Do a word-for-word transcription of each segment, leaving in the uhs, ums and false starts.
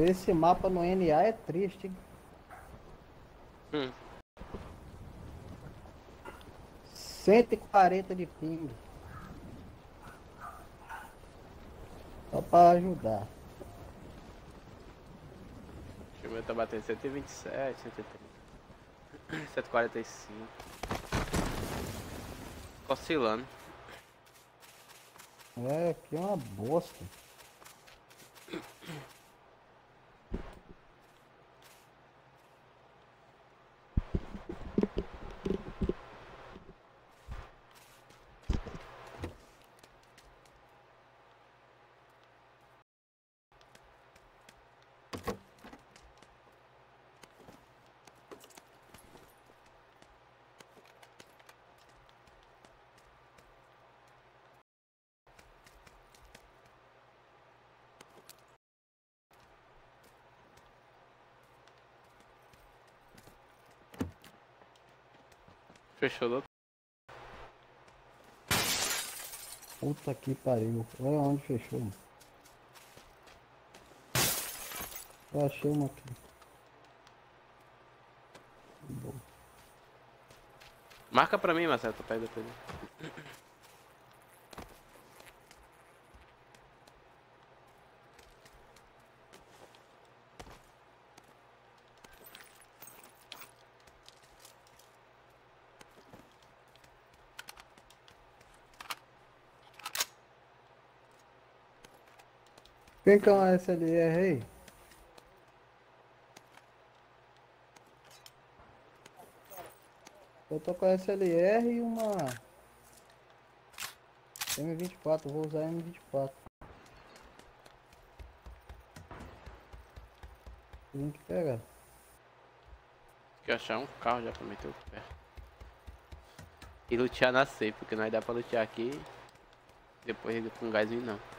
esse mapa no N A é triste, hein? Hum. cento e quarenta de ping. Só pra ajudar. O meu tá batendo cento e vinte e sete, cento e trinta. cento e quarenta e cinco. Oscilando. É, aqui é uma bosta. Fechou do outro. Puta que pariu. Olha onde fechou, mano. Eu achei uma aqui. Boa. Marca pra mim, Marcelo, tô perto dele. Quem que é uma S L R aí? Eu tô com a S L R e uma M vinte e quatro, vou usar a M vinte e quatro. Tem que pegar. Tem que achar um carro já pra meter o pé. E lutear na safe, porque não vai dar pra lutear aqui. Depois com gás vir não.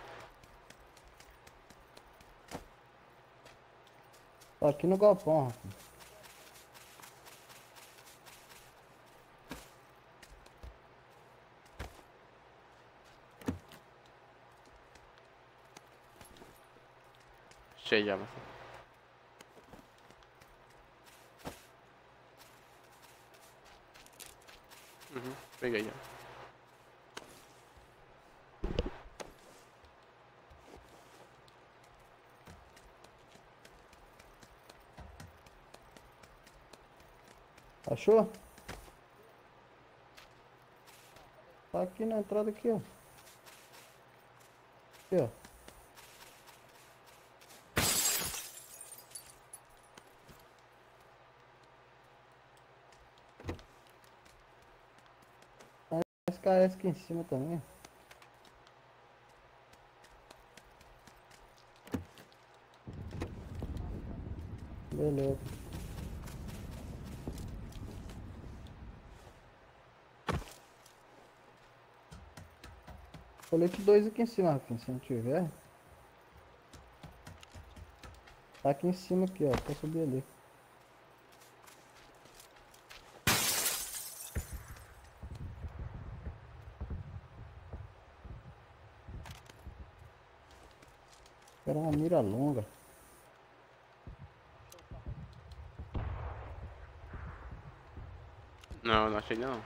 Tô aqui no galpão, rapaz. Cheio já, Marcelo. Uhum, peguei já. Achou? Tá aqui na entrada aqui, ó. Aqui, ó. S K S aqui em cima também. Beleza. Colete dois aqui em cima, Rafinha, se não tiver. Tá aqui em cima aqui, ó. Pra subir ali. Era uma mira longa. Não, não achei não.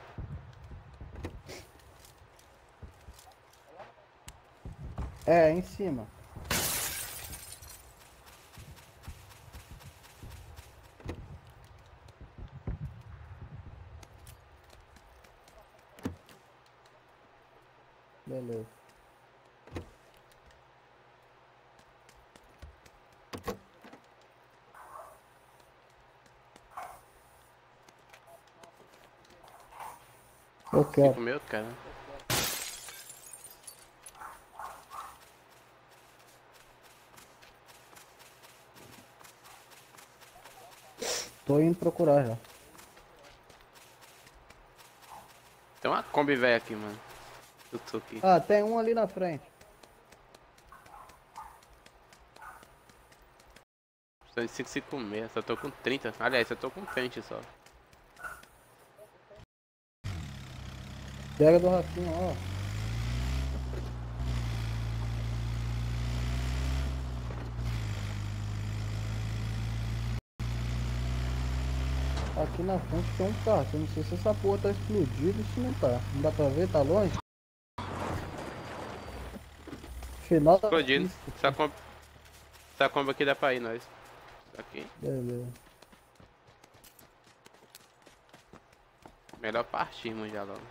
É, em cima. Beleza. Eu quero. Cinco mil, cara. Tô indo procurar já. Tem uma Kombi velha aqui, mano. Tutuki. Ah, tem um ali na frente. São de cinco cinco seis, só tô com trinta. Aliás, eu tô com vinte só. Pega do Rafinha, ó. Aqui na frente tem um carro. Eu não sei se essa porra tá explodida ou se não tá. Não dá pra ver, tá longe? Final da Explodindo. pista. Essa comba, essa comba aqui dá pra ir, nós. Isso aqui. Beleza. Melhor partirmos já logo.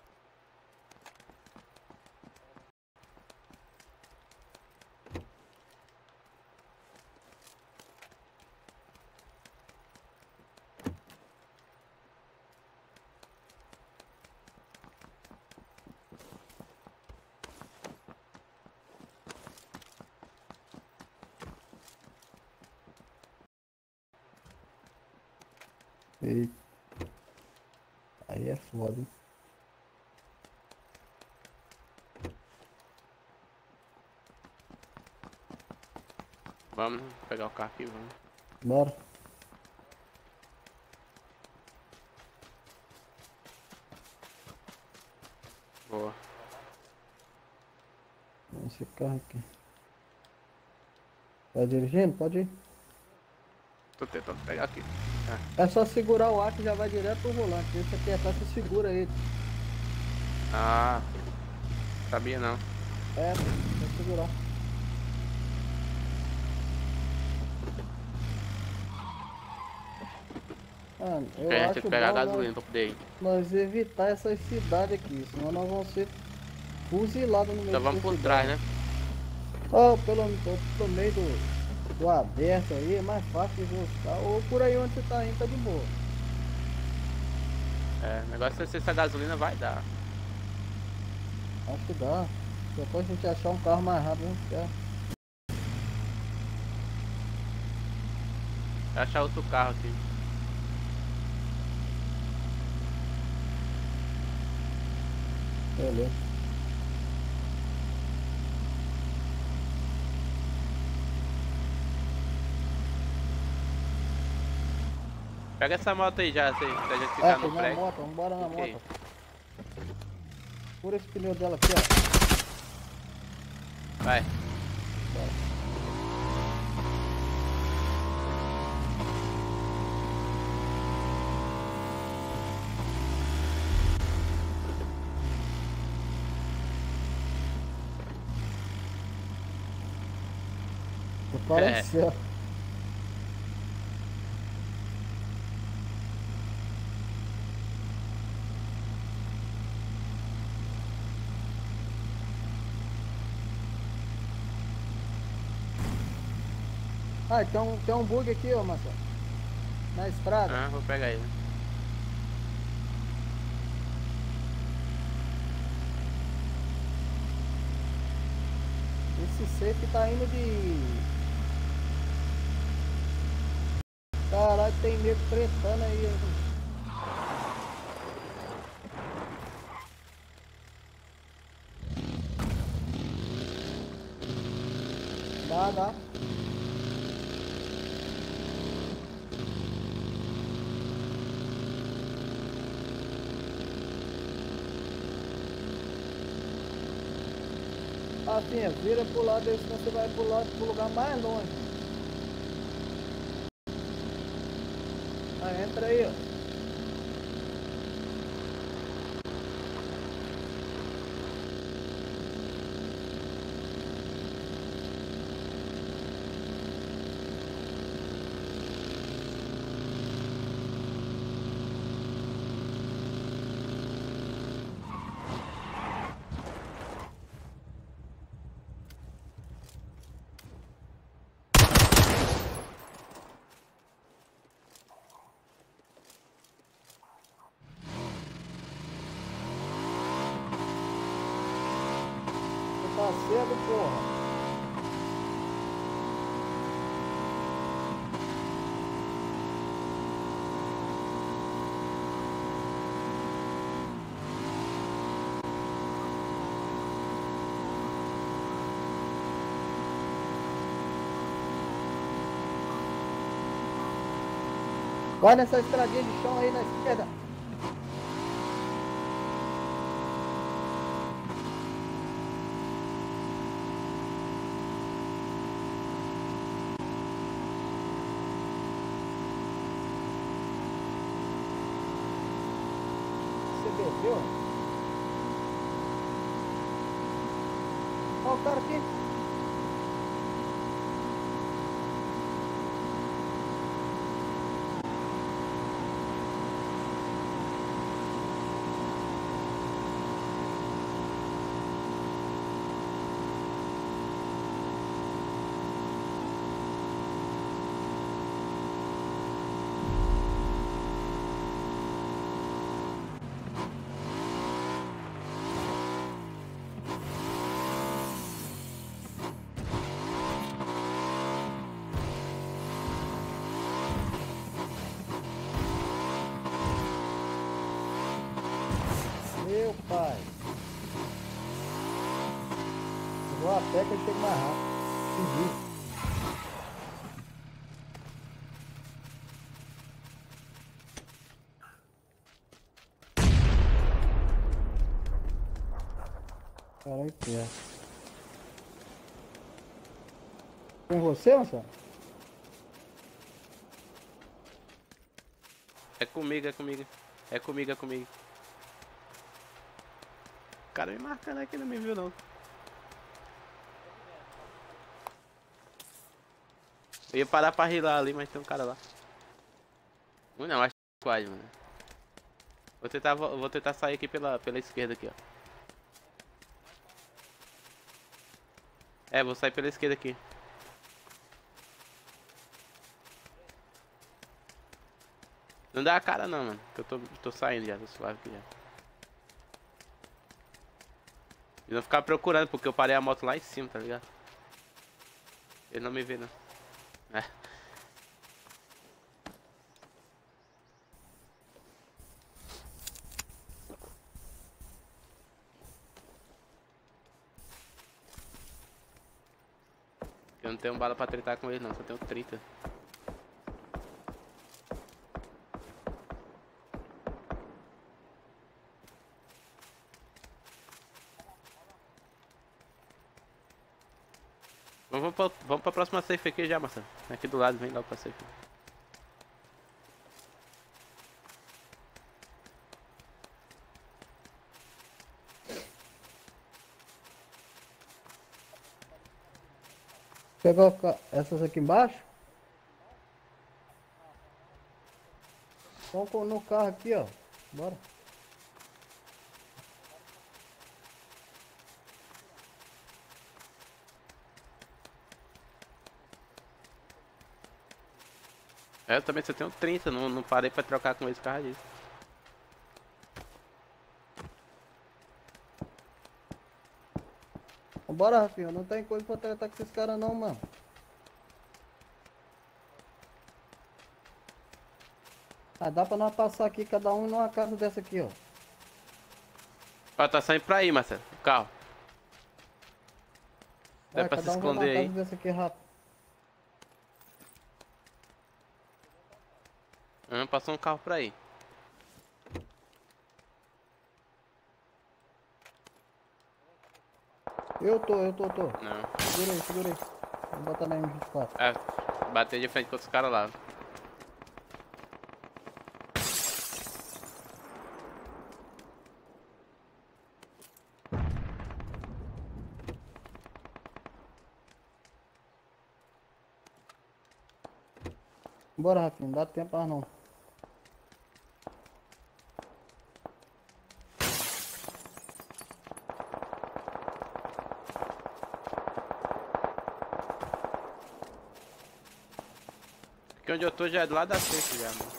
Eita. Aí é foda, hein? Vamos pegar o carro aqui, vamos. Bora. Boa. Esse carro aqui. Tá dirigindo? Pode ir. Tô tentando pegar aqui. É só segurar o ar que já vai direto pro volante. Se você apertar, você segura ele. Ah, sabia não. É, só segurar. Mano, eu Porque a gente acho tem que pegar a bom gasolina nós, pra poder ir. nós evitar essas cidades aqui, senão nós vamos ser fuzilados no meio Então vamos dessas por trás, cidades. né? Ou pelo, ou pelo meio do, do aberto aí, é mais fácil de ver os carros. Ou por aí onde você tá indo, tá de boa. É, o negócio é se essa gasolina vai dar. Acho que dá. Depois a gente achar um carro mais rápido, a gente quer. Vou achar outro carro aqui. Beleza. Pega essa moto aí já, se, se a gente É, ficar tem no na prego. moto, vambora na Ok. moto. Fura esse pneu dela aqui, ó. Vai. Bora. Apareceu. Ah, tem um, tem um bug aqui, ó, Marcelo. Na estrada. Ah, vou pegar ele. Esse safe tá indo de... Caralho, tem nego tretando aí. Dá, dá. Assim, vira pro lado aí, senão você vai pro lado pro lugar mais longe. Ah, entra aí, ó. Tá cedo, porra. Vai nessa estradinha de chão aí na esquerda. aqui, ó. Ó o cara aqui. Meu pai. Eu vou a pé que eu chego mais rápido. Entendi. Caralho, que é. Com você, Marcelo? É comigo, é comigo. É comigo, é comigo. O cara me marcando aqui, não me viu não. Eu ia parar pra rilar ali, mas tem um cara lá. Não, não, acho que é squad, mano. Vou tentar, vou tentar sair aqui pela, pela esquerda aqui, ó. É, vou sair pela esquerda aqui. Não dá a cara não, mano. Que eu tô, tô saindo já, tô suave aqui já. E não ficar procurando, porque eu parei a moto lá em cima, tá ligado? Ele não me vê não. É. Eu não tenho bala pra tretar com ele não, só tenho trinta. Vamos pra, vamos pra próxima safe aqui já, Marcelo. Aqui do lado, vem logo pra safe. Pegou ca- essas aqui embaixo? Vamos co- no carro aqui, ó. Bora. É, eu também só tenho trinta, não, não parei pra trocar com esse carro disso. Vambora, Rafinha. Não tem coisa pra tratar com esses caras não, mano. Ah, dá pra nós passar aqui, cada um numa casa dessa aqui, ó. Ó, tá saindo pra aí, Marcelo, o carro. Dá É, pra se cada um vai numa esconder aí. casa dessa aqui rápido. Ah, passou um carro pra aí. Eu tô, eu tô, tô. Não. Segura aí, segura aí. Vou botar na M vinte e quatro. É, bater de frente com outros caras lá. Bora, Rafinha. Não dá tempo mais não. Aqui onde eu tô já é do lado da safe já, mano.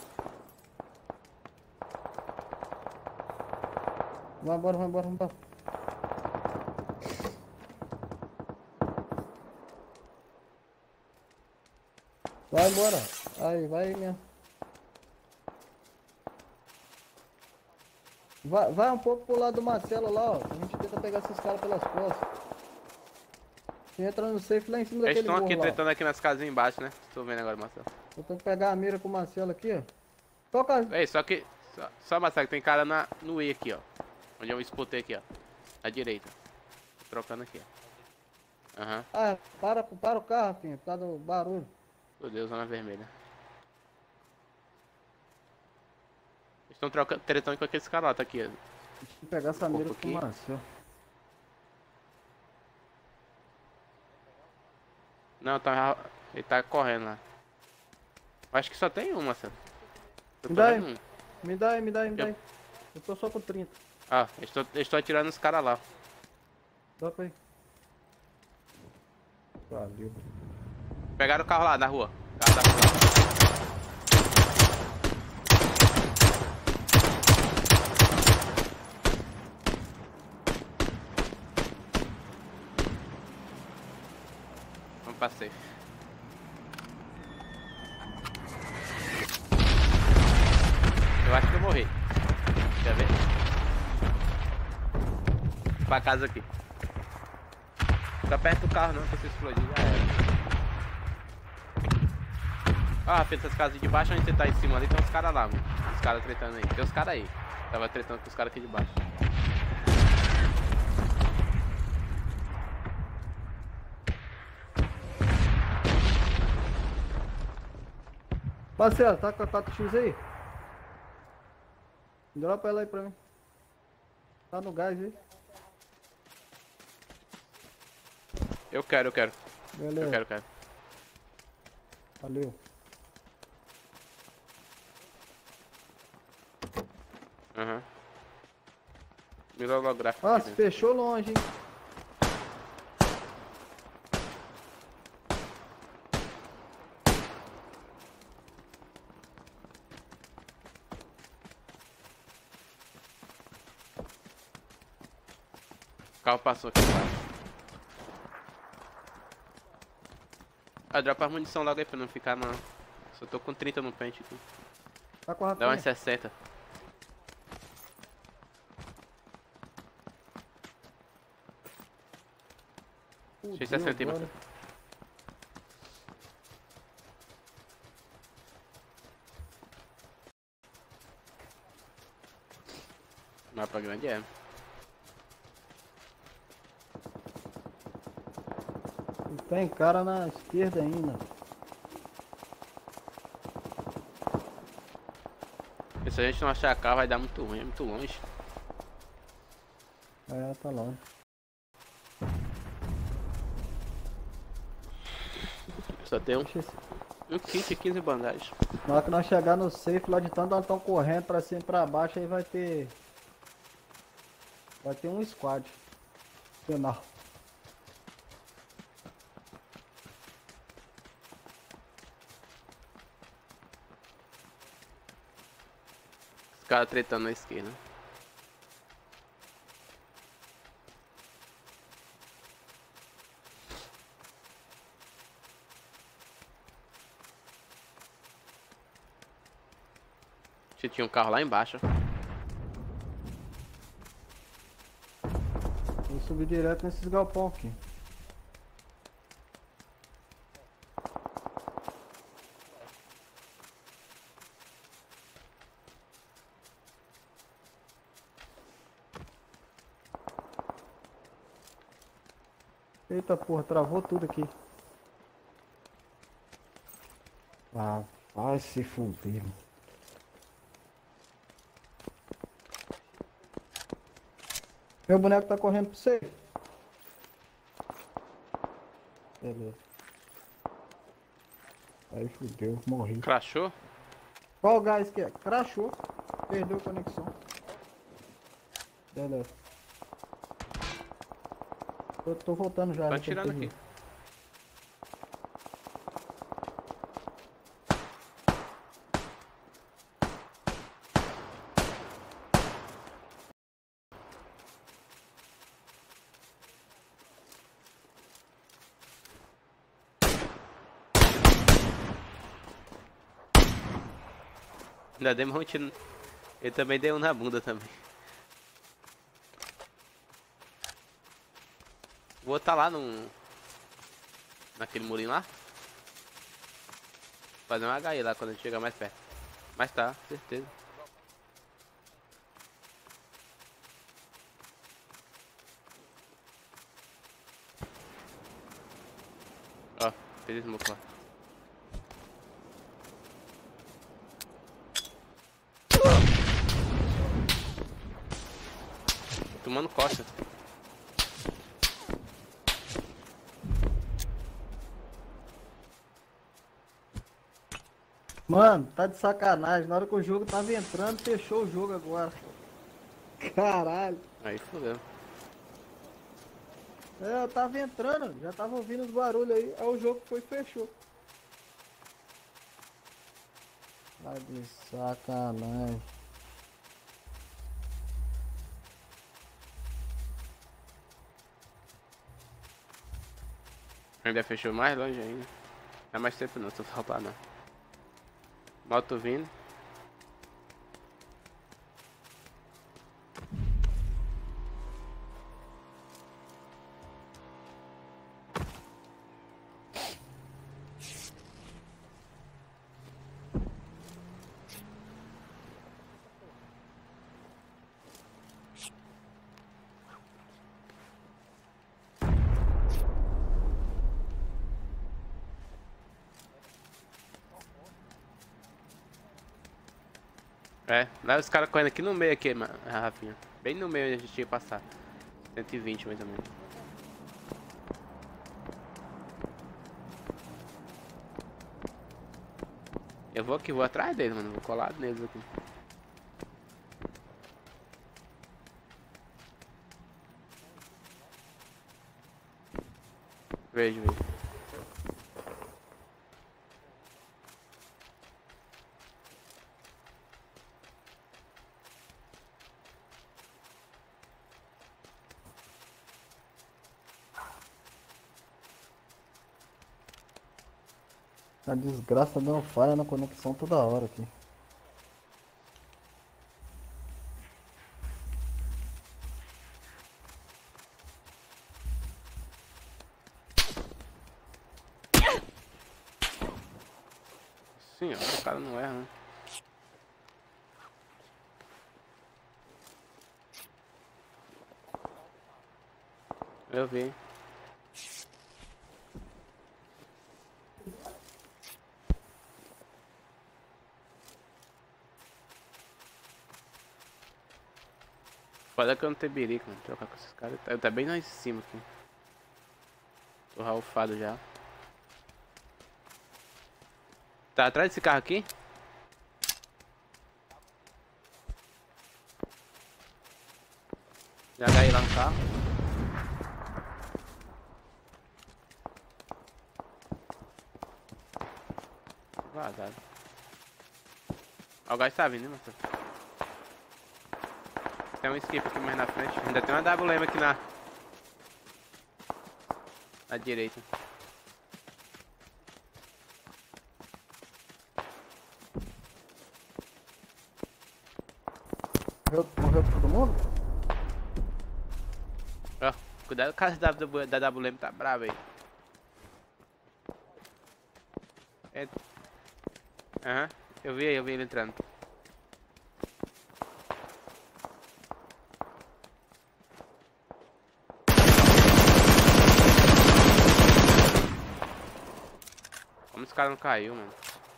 Vai embora, vai embora, vai embora. Vai embora. Aí, vai aí mesmo. Vai, vai um pouco pro lado do Marcelo lá, ó. A gente tenta pegar esses caras pelas costas. Você entra no safe lá em cima Eles daquele estão morro aqui lá. tretando aqui nas casinhas embaixo, né? Tô vendo agora, Marcelo. Eu tenho que pegar a mira com o Marcelo aqui, ó. Toca. Ei, só que... Só, só Marcelo, tem cara na, no E aqui, ó. Onde eu espotei aqui, ó. À direita. Tô trocando aqui, ó. Aham. Ah, para, para o carro, Rafinha, por causa do barulho. Meu Deus, zona vermelha. Eles estão trocando, tretando com aqueles caras lá, tá aqui, ó. Deixa eu pegar essa mira Corpo com aqui. Marcel. Não, tá. Ele tá correndo lá. Acho que só tem uma, Marcelo. Eu Me tô dá vendo aí, um. me dá aí, me dá aí, me dá Eu- aí. Eu tô só com trinta. Ah, eu estou, eu estou atirando nos caras lá. Dá pra ir. Valeu. Pegaram o carro lá na rua. Carro da rua. Vamos pra safe. Eu acho que eu morri. Quer ver? Pra casa aqui. Fica perto do carro não, que se explodir já era. Ah, Rafael, essas casas de baixo onde você tá em cima ali, tem uns caras lá, mano. Os caras tretando aí. Tem uns caras aí. Tava tretando com os caras aqui de baixo. Marcelo, tá com a quatro x aí? Dropa ela aí pra mim. Tá no gás aí. Eu quero, eu quero. Beleza. Eu quero, quero. Valeu. Aham. Mira holográfico. Ah, aqui se dentro. fechou longe, hein? O carro passou aqui embaixo. Ah, dropa a munição logo aí pra não ficar na... Só tô com trinta no pente aqui. Tá com a Dá umas rapinha. sessenta. Fudeu Deixa eu sessenta aí, agora. mano. Mapa grande é. E tem cara na esquerda ainda. E se a gente não achar carro vai dar muito ruim, é muito longe. É, tá lá. Só tem um, Deixa esse... um kit e quinze bandagens. Na hora que nós chegar no safe, lá de tanto nós estamos correndo pra cima e pra baixo, aí vai ter... Vai ter um squad. Final. Os caras tretando na esquerda. Tinha um carro lá embaixo. Vou subir direto nesses galpão aqui. Eita porra, travou tudo aqui. Ah, vai se fuder. Meu boneco tá correndo pra você. Beleza. Aí fudeu, morri. Crashou? Qual gás que é? Crashou. Perdeu a conexão. Beleza. Eu tô voltando já. Tô né, atirando que eu aqui. perdi. Ainda dei um tiro. Ele também deu um na bunda também. O outro tá lá no... Naquele murinho lá. Fazer um H I lá quando a gente chegar mais perto. Mas tá, certeza. Ó, fez smoke lá. tomando costa. Mano, tá de sacanagem. Na hora que o jogo tava entrando, fechou o jogo agora. Caralho. Aí fodeu. É, eu tava entrando, já tava ouvindo os barulhos aí. Aí o jogo foi e fechou. Tá de sacanagem. Ainda fechou mais longe ainda. Não é mais tempo não, tô faltando não. Moto vindo. É, lá os caras correndo aqui no meio aqui, mano, Rafinha. Bem no meio onde a gente tinha que passar. cento e vinte mais ou menos. Eu vou aqui, vou atrás dele, mano. Vou colar neles aqui. Vejo, vejo. A desgraça deu falha na conexão toda hora aqui. Sim, ó, o cara não erra, né? Eu vi. Foda que eu não tenho birico, mano. Trocar com esses caras. Tá, tá bem lá em cima aqui. Tô ralfado já. Tá atrás desse carro aqui? Já caí lá no carro. Vazado. Ó, o gás tá vindo, hein, Marcelo? Tem um skip aqui mais na frente. Ainda tem uma W M aqui na... Na direita. Morreu, morreu todo mundo? Ó, cuidado com a da, da W M, tá brava aí. É... Aham, eu vi eu vi ele entrando. Como esse cara não caiu, mano?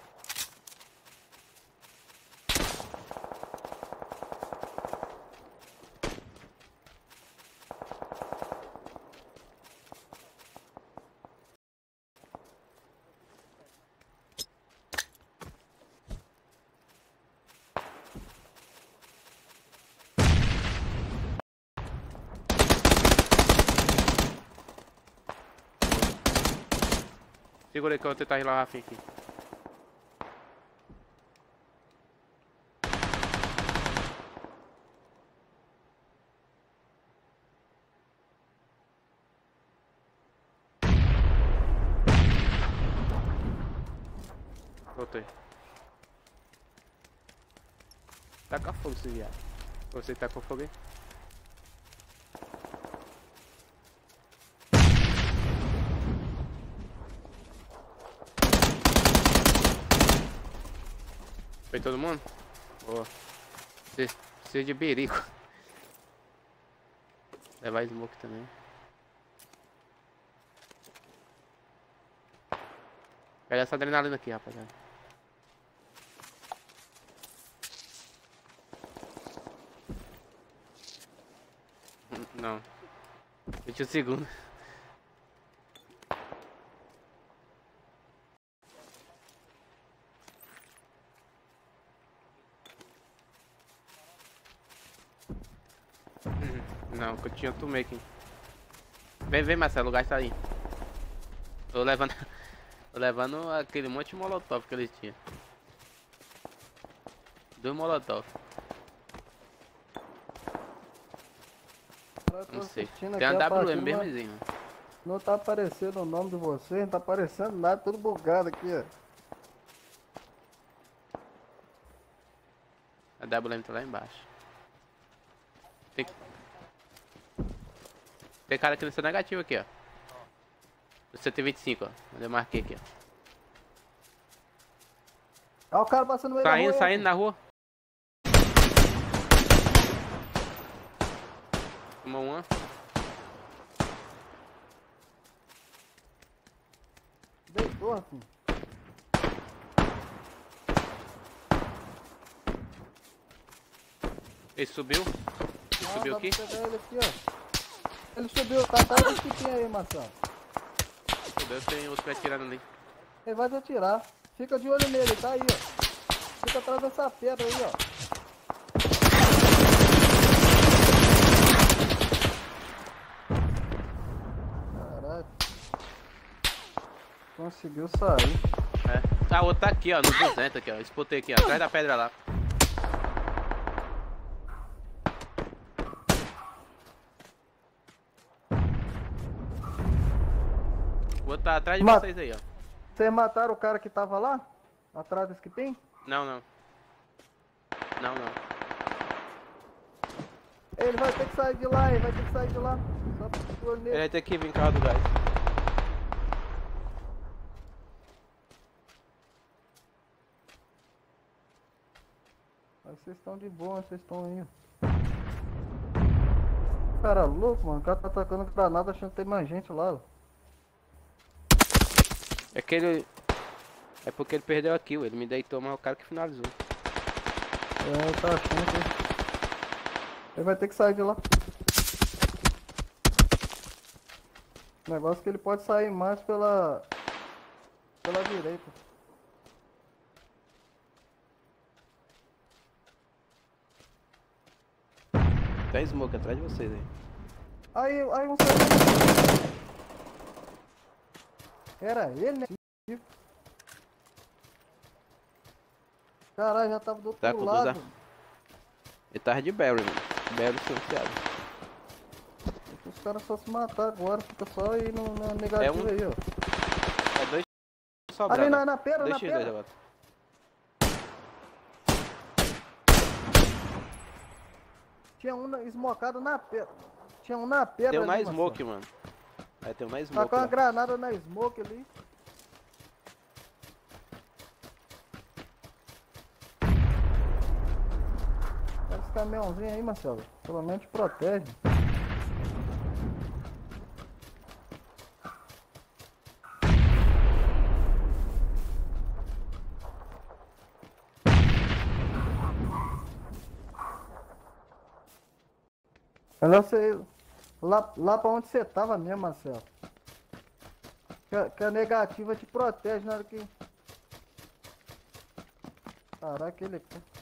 Segura aí que eu vou tentar rilar o Rafinha aqui. Voltei. Taca fogo esse viado. Você tacou fogo aí? Foi todo mundo? Boa. Precisa de berico. Levar smoke também. Pega essa adrenalina aqui, rapaziada. Não. vinte e um segundos. Não, que eu tinha tomei aqui. Vem, vem, Marcelo, o gás tá aí. Tô levando. Tô levando aquele monte de molotov que eles tinham. Dois molotov. Não sei. Tem uma W M mesmo, vizinho. Não tá aparecendo o nome de vocês, não tá aparecendo nada, tudo bugado aqui, ó. A W M tá lá embaixo. Tem, Tem cara aqui no seu negativo aqui, ó. No C T vinte e cinco, ó. Onde eu marquei aqui, ó. Olha o cara passando no meio Saindo, da rua. saindo na rua. Tomou uma. Deitou, rapaz. Ele subiu. Ele Ah, subiu dá aqui. pra pegar ele aqui, ó. Ele subiu, tá atrás do que tinha aí, Marcelo. Subiu, tem outro atirando ali. Ele vai te atirar. Fica de olho nele, tá aí, ó. Fica atrás dessa pedra aí, ó. Caralho. Conseguiu sair. É. Ah, o outro tá aqui, ó, no duzentos aqui, ó. Espotei aqui, ó, atrás da pedra lá. O outro tá atrás de Ma- vocês aí, ó. Vocês mataram o cara que tava lá? Atrás desse que tem? Não, não. Não, não. Ele vai ter que sair de lá, ele vai ter que sair de lá. Só pra de olho Ele nele. vai ter que vir carro do gás. Mas vocês estão de boa, vocês estão aí. Cara louco, mano. O cara tá atacando granada achando que tem mais gente lá. Ó. É que ele... É porque ele perdeu a kill, ele me deitou, mas é o cara que finalizou. É, tá achando que... Ele vai ter que sair de lá. O negócio é que ele pode sair mais pela... Pela direita. Tem smoke atrás de vocês aí. Aí, aí um saiu. Era ele, né? Caralho, já tava do outro Tá com lado. duas Ele tava de Barry, mano. Barry silenciado. Os caras só se matar agora, fica só aí no, na negativa É um- aí, ó. É dois sobrados. Ali na, na pedra, dois na x dois pedra. agora. Tinha um na- esmocado na pedra. Tinha um na pedra. Tem um na ali, smoke, Marcelo. mano. Aí tem um na Tá smoke. com uma lá. granada na smoke ali. Pega esse caminhãozinho aí, Marcelo. Pelo menos te protege. Melhor você ir lá, lá pra onde você tava mesmo, Marcelo. Que, a- que a negativa te protege na hora que... Caraca, ele...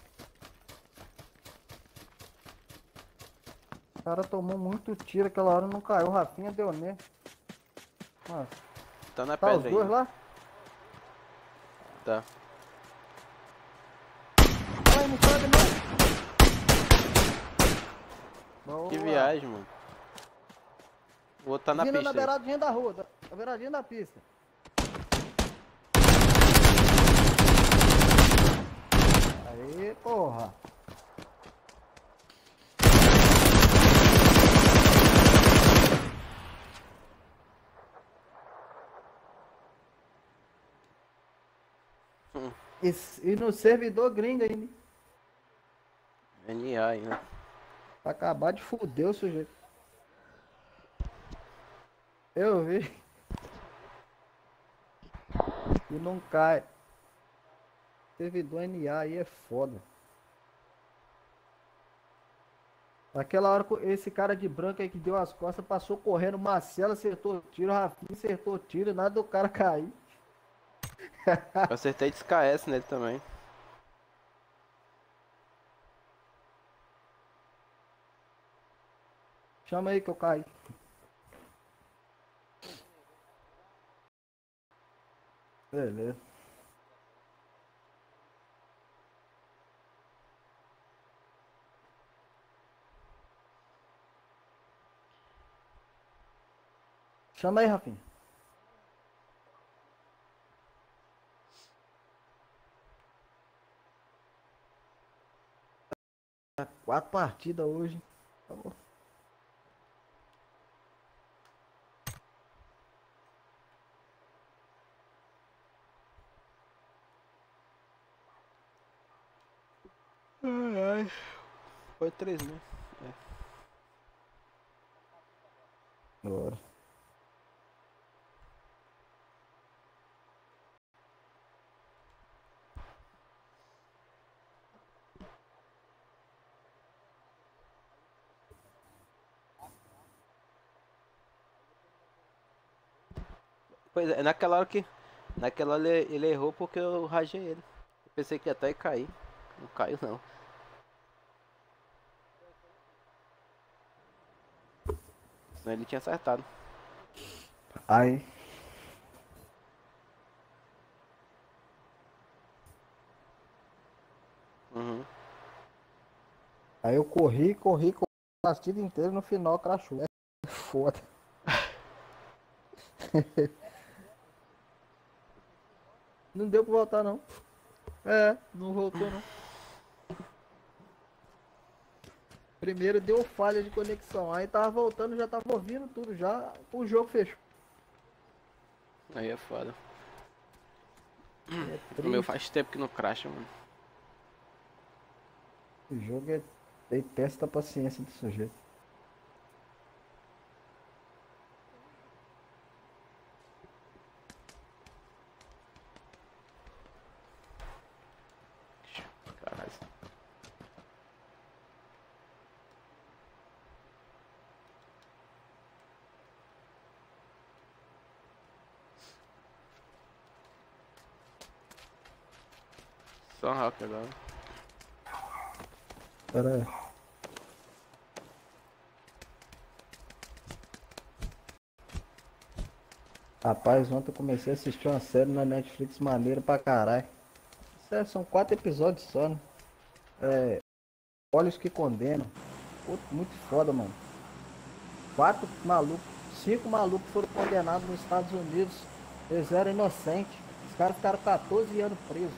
O cara tomou muito tiro, aquela hora não caiu. O Rafinha deu nele. Nossa, Tá na tá os pedra dois aí. lá? Tá. Ai, não sabe não. Boa. Que viagem, mano. O outro tá na Vindo pista. na aí. beiradinha da rua, da- na beiradinha da pista. Aí, porra. Hum. E, e no servidor gringo ainda. N A ainda. Pra acabar de fuder o sujeito. Eu vi. E não cai. Servidor N A aí é foda. Naquela hora, esse cara de branco aí que deu as costas, passou correndo, Marcelo acertou tiro, Rafinha acertou tiro, nada do cara cair. Eu acertei de K S nele também. Chama aí que eu caí. Beleza. Chama aí, Rafinha. Quatro partidas hoje. Tá bom. Ai, ai. Foi três, né? É. Bora. Pois é, naquela hora que. Naquela hora ele, ele errou porque eu rajei ele. Eu pensei que ia até cair. Não caiu não. Senão ele tinha acertado. Aí. Uhum. Aí eu corri, corri, corri a partida inteira, no final crashou. É foda. Não deu pra voltar não. É, não voltou não. Primeiro deu falha de conexão, aí tava voltando, já tava ouvindo tudo, já o jogo fechou. Aí é foda. É O meu triste. faz tempo que não crasha, mano. O jogo é. Ele testa a paciência do sujeito. Caralho. Só rock agora. Pera aí. Rapaz, ontem eu comecei a assistir uma série na Netflix maneira pra caralho. Sério, são quatro episódios só, né? É. Olhos que Condenam. Pô, muito foda, mano. Quatro malucos, cinco malucos foram condenados nos Estados Unidos. Eles eram inocentes. Os caras ficaram quatorze anos presos.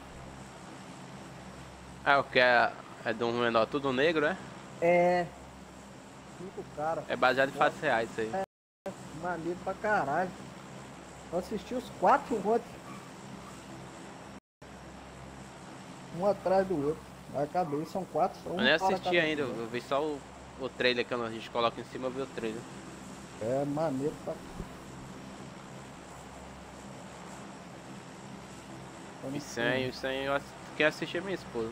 Ah, o que é, é de um menor, tudo negro, é? É. Cinco caras. É baseado em fatos reais isso aí. Maneiro pra caralho. Eu assisti os quatro ontem. Um atrás do outro. Acabei, são quatro, só um. Eu nem para assisti cada ainda, episódio. eu vi só o, o trailer que a gente coloca em cima, eu vi o trailer. É maneiro pra. E sem, e sem eu ass- quem assistir é minha esposa.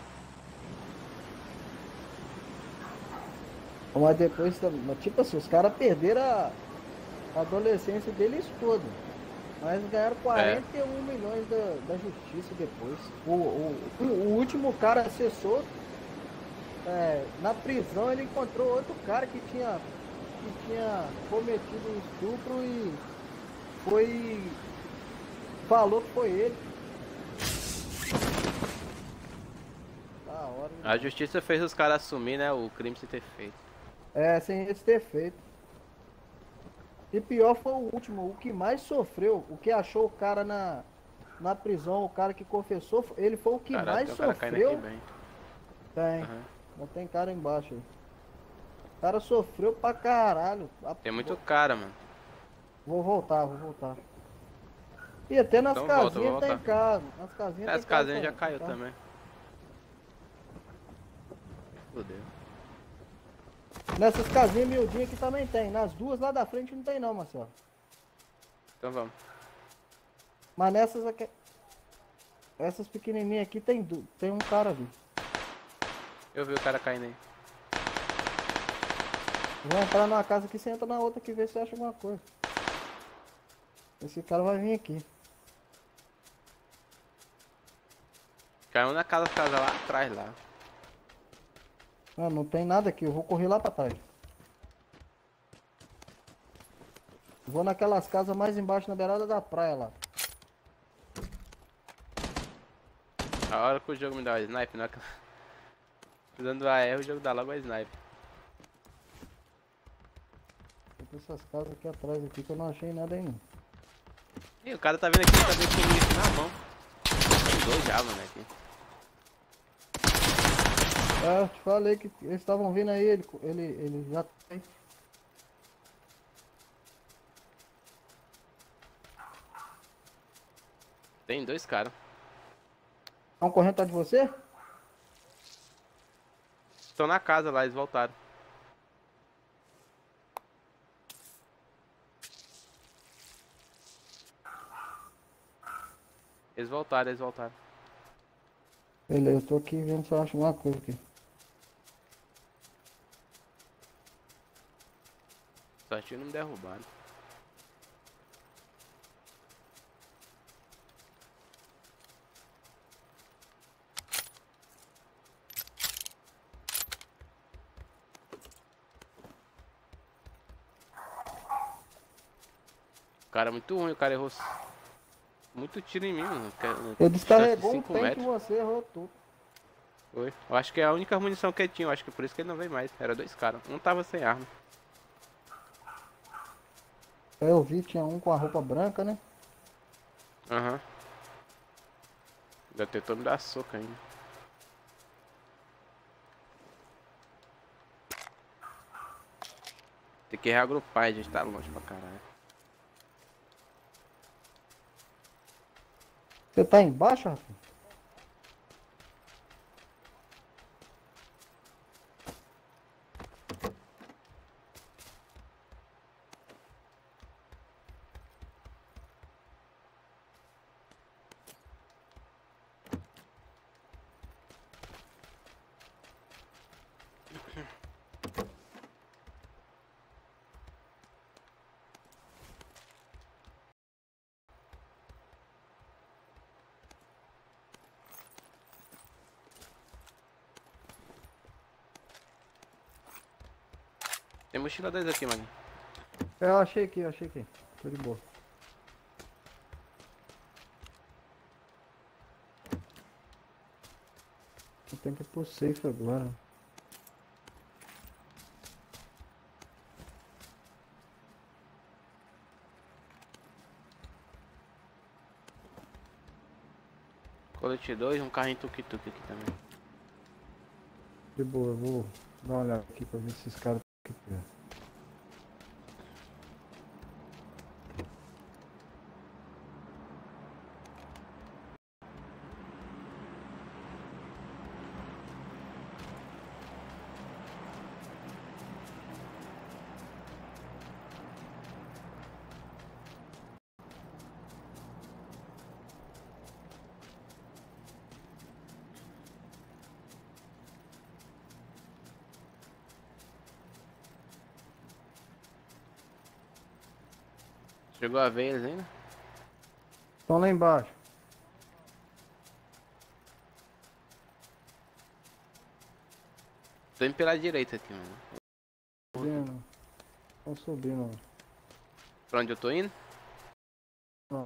Mas depois, mas, tipo assim, os caras perderam a a adolescência deles toda. Mas ganharam quarenta e um milhões da, da justiça depois. O, o, o, o último cara a ser solto, é, na prisão ele encontrou outro cara que tinha, que tinha cometido um estupro e foi. Falou que foi ele. Da hora. A justiça fez os caras assumir, né, o crime sem ter feito. É, sem eles ter feito. E pior foi o último, o que mais sofreu, o que achou o cara na, na prisão, o cara que confessou, ele foi o que Caralho, mais tem um cara caindo aqui sofreu. bem. Tem, Aham. não tem cara embaixo aí. O cara sofreu pra caralho. A- Tem muito cara, mano. Vou voltar, vou voltar. E até nas Então volta, eu casinhas vou tem voltar. casa. Nas casinhas É, tem as casinhas casa já caiu tá? também. Fudeu. Nessas casinhas miudinhas aqui também tem. Nas duas lá da frente não tem não, Marcelo. Então vamos. Mas nessas aqui. Essas pequenininhas aqui tem, du- tem um cara ali. Eu vi o cara caindo aí. Vou entrar numa casa aqui, você entra na outra aqui, ver se acha alguma coisa. Esse cara vai vir aqui. Caiu na casa, casa lá atrás lá. Não, não tem nada aqui, eu vou correr lá pra trás. Vou naquelas casas mais embaixo, na beirada da praia lá. A hora que o jogo me dá o snipe, não é? Precisando do A R, o jogo dá logo o snipe. Tem essas casas aqui atrás aqui que eu não achei nada ainda. Ih, o cara tá vindo aqui, tá vindo comigo aqui na mão. Tem dois já, mano, aqui. É, eu te falei que eles estavam vindo aí, ele, ele, ele já tem. Tem dois caras. Estão correndo atrás de você? Estão na casa lá, eles voltaram. Eles voltaram, eles voltaram. Beleza, eu tô aqui vendo se eu acho alguma coisa aqui. Só que não me derrubaram. O cara é muito ruim, o cara errou muito tiro em mim, mano. Ele descarregou um cinco tanque em metros. você, errou tudo. Foi. Eu acho que é a única munição que ele tinha, eu acho que por isso que ele não veio mais. Era dois caras. Um tava sem arma. É, eu vi, tinha um com a roupa branca, né? Aham. Uhum. Já tentou me dar soco ainda. Tem que reagrupar, a gente tá longe pra caralho. Você tá embaixo, Rafa? Tem mochila dois aqui, mano. Eu achei aqui, eu achei aqui. Tô de boa. Eu tenho que ir pro safe agora. Colete dois, um carrinho tuk-tuk aqui também. De boa, eu vou dar uma olhada aqui pra ver se esses caras estão aqui perto. Chegou a ver eles ainda? Estão lá embaixo. Tô indo pela direita aqui, mano. Subindo. Estão subindo. Pra onde eu tô indo? Ó.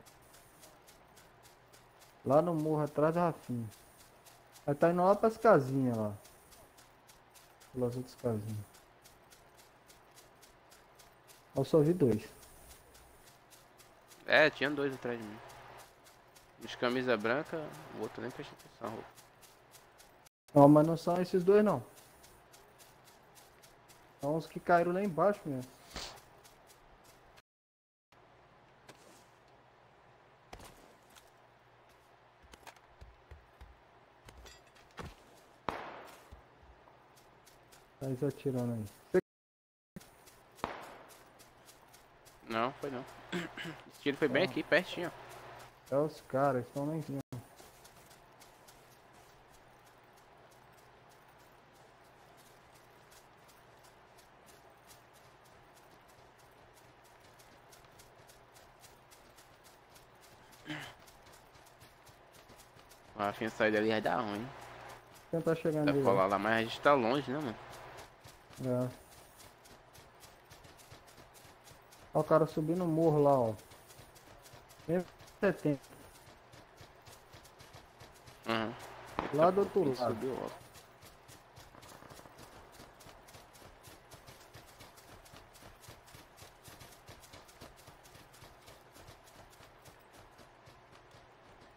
Lá no morro atrás da Rafinha. Aí tá indo lá pras casinhas lá. Pelas outras casinhas. Eu só vi dois. É, tinha dois atrás de mim. Um de camisa branca, o outro nem presta atenção. Roupa. Não, mas não são esses dois não. São os que caíram lá embaixo mesmo. Tá eles atirando aí. Não, foi não. Esse tiro foi bem Ah. aqui, pertinho. É os caras, estão lá em cima. A Rafinha sair dali vai dar ruim. Quem tá chegando Dá ali, pra velho? falar lá, mas a gente tá longe, né, mano? É. Ó, o cara subindo o morro lá, ó. M setenta. Uhum. Lá do outro Ele lado. subiu, ó.